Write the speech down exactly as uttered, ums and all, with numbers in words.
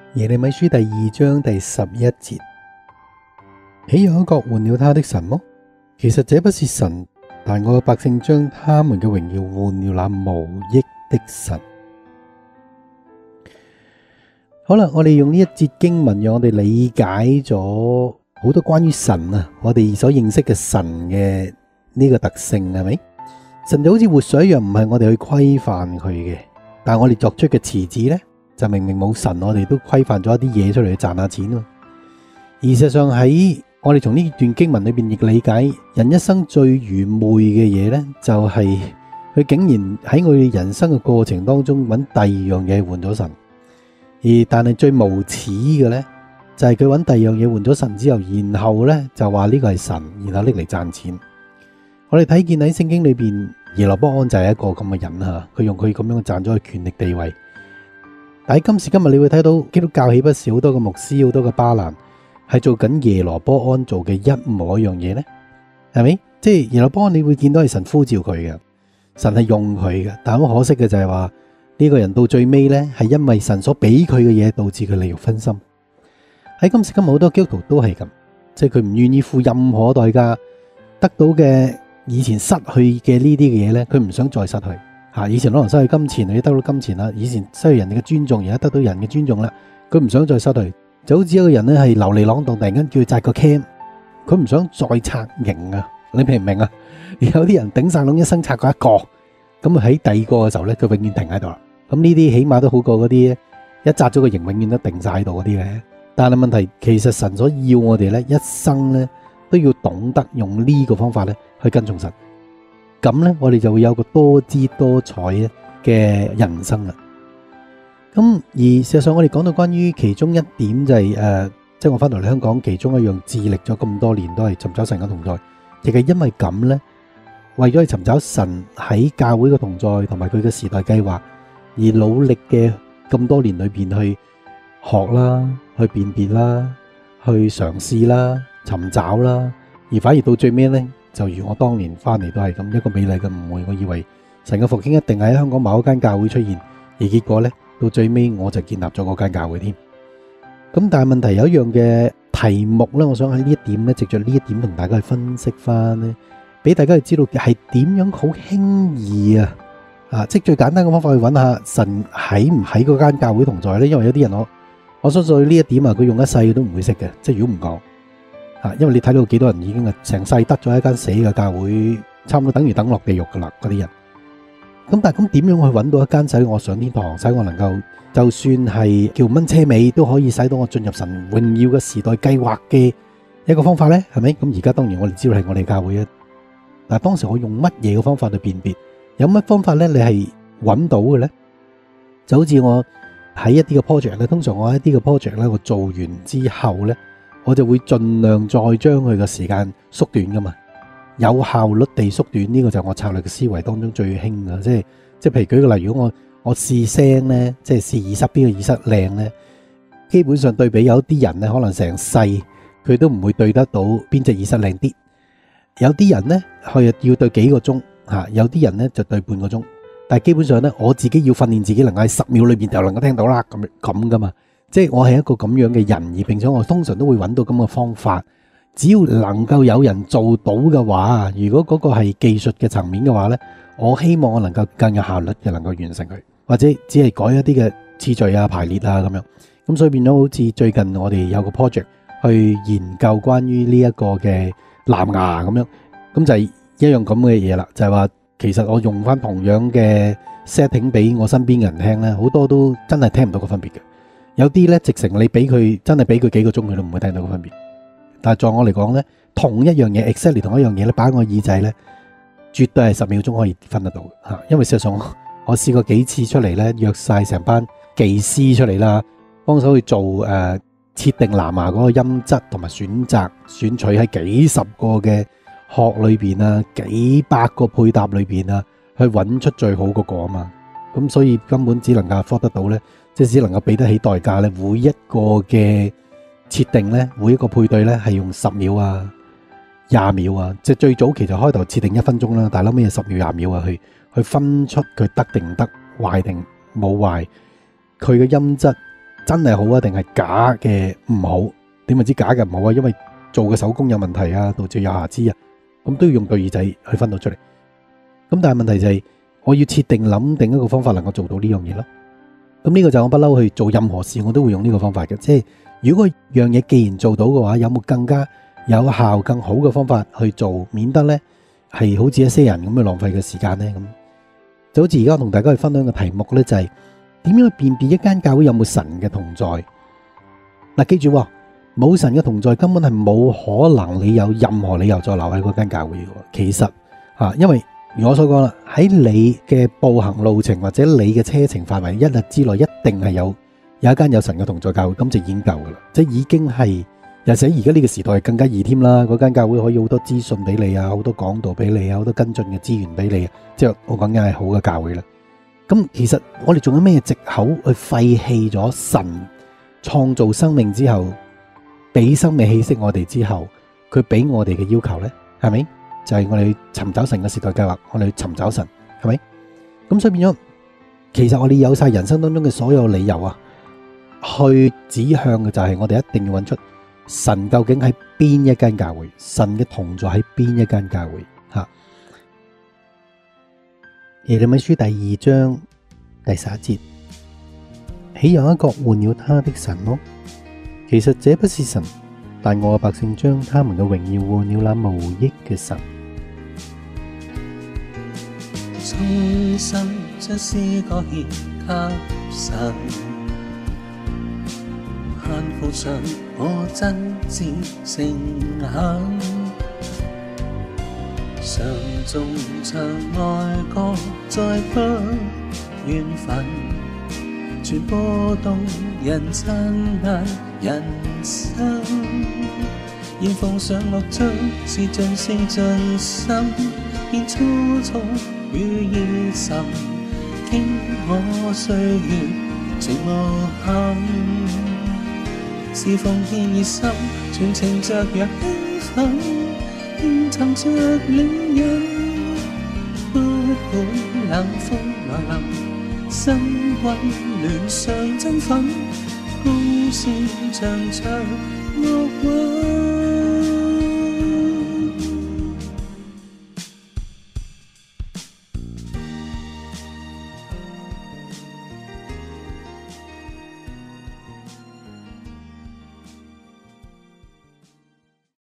耶利米書第二章第十一節，豈有一國換了他的神麼？其實這不是神，但我嘅百姓將他們嘅榮耀換了那無益的神。好啦，我哋用呢一節經文，讓我哋理解咗好多關於神啊，我哋所認識嘅神嘅呢個特性係咪？神就好似活水一樣，唔係我哋去規範佢嘅，但係我哋作出嘅詞字呢，就明明冇神，我哋都規範咗一啲嘢出嚟去賺下錢咯。而事實上喺我哋從呢段經文裏邊亦理解，人一生最愚昧嘅嘢呢，就係佢竟然喺我哋人生嘅過程當中揾第二樣嘢換咗神。而但係最無恥嘅呢，就係佢揾第二樣嘢換咗神之後，然後呢就話呢個係神，然後拎嚟賺錢。我哋睇見喺聖經裏邊，耶羅波安就係一個咁嘅人吓，佢用佢咁樣賺咗佢權力地位。但喺今時今日，你會睇到基督教起不少好多嘅牧師，好多嘅巴蘭係做緊耶羅波安做嘅一模一樣嘢呢，係咪？即係耶羅波安，你會見到係神呼召佢嘅，神係用佢嘅，但好可惜嘅就係話呢個人到最尾呢，係因為神所俾佢嘅嘢，導致佢利欲分心。喺今時今日好多基督徒都係咁，即係佢唔願意付任何代價得到嘅以前失去嘅呢啲嘅嘢呢，佢唔想再失去。以前可能失去金錢，你得到金錢啦；以前失去人哋嘅尊重，而家得到人嘅尊重啦。佢唔想再失去，就好似一個人咧係流離浪蕩，突然間叫佢紮個 cam，佢唔想再拆營啊！你明唔明啊？有啲人頂晒籠一生拆過一個，咁喺第二個嘅時候咧，佢永遠停喺度啦。咁呢啲起碼都好過嗰啲一紮咗個營，永遠都定晒喺度嗰啲嘅。但係問題，其實神所要我哋咧，一生咧都要懂得用呢個方法咧去跟從神。咁咧，我哋就會有個多姿多彩嘅人生啦。咁而事實上，我哋講到關於其中一點就係、是、誒、呃，即係我翻到嚟香港，其中一樣致力咗咁多年都係尋找神嘅同在，亦係因為咁咧，為咗去尋找神喺教會嘅同在同埋佢嘅時代計劃，而努力嘅咁多年裏邊去學啦、去辨別啦、去嘗試啦、尋找啦，而反而到最尾咧。就如我當年翻嚟都係咁一個美麗嘅誤會，我以為神嘅復興一定喺香港某一間教會出現，而結果呢，到最尾我就建立咗嗰間教會添。咁但係問題有一樣嘅題目呢，我想喺呢一點呢，藉着呢一點同大家去分析翻呢，俾大家去知道係點樣好輕易啊啊！即係最簡單嘅方法去揾下神喺唔喺嗰間教會同在呢？因為有啲人我我相信呢一點啊，佢用一世都唔會識嘅，即係如果唔講。啊，因為你睇到幾多人已經係成世得咗一間死嘅教會，差唔多等於等落地獄噶啦嗰啲人。咁但係咁點樣去揾到一間使我上天堂，使我能夠就算係叫蚊車尾都可以使到我進入神榮耀嘅時代計劃嘅一個方法呢？係咪？咁而家當然我哋知道係我哋教會啊。但係當時我用乜嘢嘅方法去辨別？有乜方法呢？你係揾到嘅呢？就好似我喺一啲嘅 project 咧，通常我喺一啲嘅 project 咧，我做完之後呢。我就會盡量再將佢嘅時間縮短噶嘛，有效率地縮短，呢個就係我策略嘅思維當中最興噶，即係即係譬如舉個例，如果我我試聲咧，即係試耳塞邊個耳塞靚咧，基本上對比有啲人咧，可能成世佢都唔會對得到邊隻耳塞靚啲，有啲人咧佢要對幾個鐘嚇，有啲人咧就對半個鐘，但係基本上咧我自己要訓練自己能夠喺十秒裏邊就能夠聽到啦，咁咁噶嘛。即係我係一個咁樣嘅人，而並且我通常都會揾到咁嘅方法。只要能夠有人做到嘅話，如果嗰個係技術嘅層面嘅話呢，我希望我能夠更有效率嘅能夠完成佢，或者只係改一啲嘅次序啊、排列啊咁樣。咁所以變咗好似最近我哋有個 project 去研究關於呢一個嘅藍牙咁樣，咁就係一樣咁嘅嘢啦。就係話其實我用翻同樣嘅 setting 俾我身邊嘅人聽呢，好多都真係聽唔到個分別嘅。有啲咧，直情你俾佢真係俾佢幾個鐘，佢都唔會聽到個分別。但係在我嚟講咧，同一樣嘢 exactly 同一樣嘢咧，擺喺我耳仔咧，絕對係十秒鐘可以分得到嚇。因為事實上我，我試過幾次出嚟咧，約晒成班技師出嚟啦，幫手去做誒、呃、設定藍牙嗰個音質同埋選擇選取喺幾十個嘅殼裏邊啊，幾百個配搭裏邊啊，去揾出最好嗰個啊嘛。咁所以根本只能夠 afford 得到咧。即係只能夠俾得起代價咧，每一個嘅設定咧，每一個配對咧係用十秒啊、廿秒啊，即係最早期就開頭設定一分鐘啦，但係後尾係十秒、廿秒啊，去去分出佢得定唔得、壞定冇壞，佢嘅音質真係好啊，定係假嘅唔好？點會知假嘅唔好啊？因為做嘅手工有問題啊，導致有瑕疵啊，咁都要用對耳仔去分到出嚟。咁但係問題就係，我要設定諗定一個方法能夠做到呢樣嘢咯。咁呢個就我不嬲去做任何事，我都會用呢個方法嘅。即係如果樣嘢既然做到嘅話，有冇更加有效、更好嘅方法去做，免得呢係好似一些人咁去浪費嘅時間呢？咁就好似而家同大家去分享嘅題目呢，就係點樣去辨別一間教會有冇神嘅同在。嗱，記住冇神嘅同在，根本係冇可能你有任何理由再留喺嗰間教會嘅。其實啊，因為如我所講啦，喺你嘅步行路程或者你嘅車程範圍一日之內，一定係有有一間有神嘅同在教會，咁就已經夠噶啦。即係已經係，而且而家呢個時代更加易添啦。嗰間教會可以好多資訊俾你啊，好多講道俾你啊，好多跟進嘅資源俾你啊。即係我講緊係好嘅教會啦。咁其實我哋仲有咩藉口去廢棄咗神創造生命之後，俾生命氣息我哋之後，佢俾我哋嘅要求呢？係咪？就係我哋去尋找神嘅時代計劃，我哋去尋找神，係咪？咁所以變咗，其實我哋有晒人生當中嘅所有理由啊，去指向嘅就係我哋一定要揾出神究竟喺邊一間教會，神嘅同在喺邊一間教會吓。耶利米書第二章第十一節，豈有一國換了他的神麼？其實這不是神，但我嘅百姓將他們嘅榮耀換了那無益嘅神。 衷心將詩歌獻給神，限父上我真摯誠懇，常頌唱愛歌再不怨憤，傳播動人親眼人生，現奉上樂章是盡性盡心，獻粗糙與熱忱，傾我歲月情無憾，是奉獻熱心，全程雀躍興奮，現尋着領引，不管冷風來臨，心溫暖上振奮，高聲唱唱樂韻。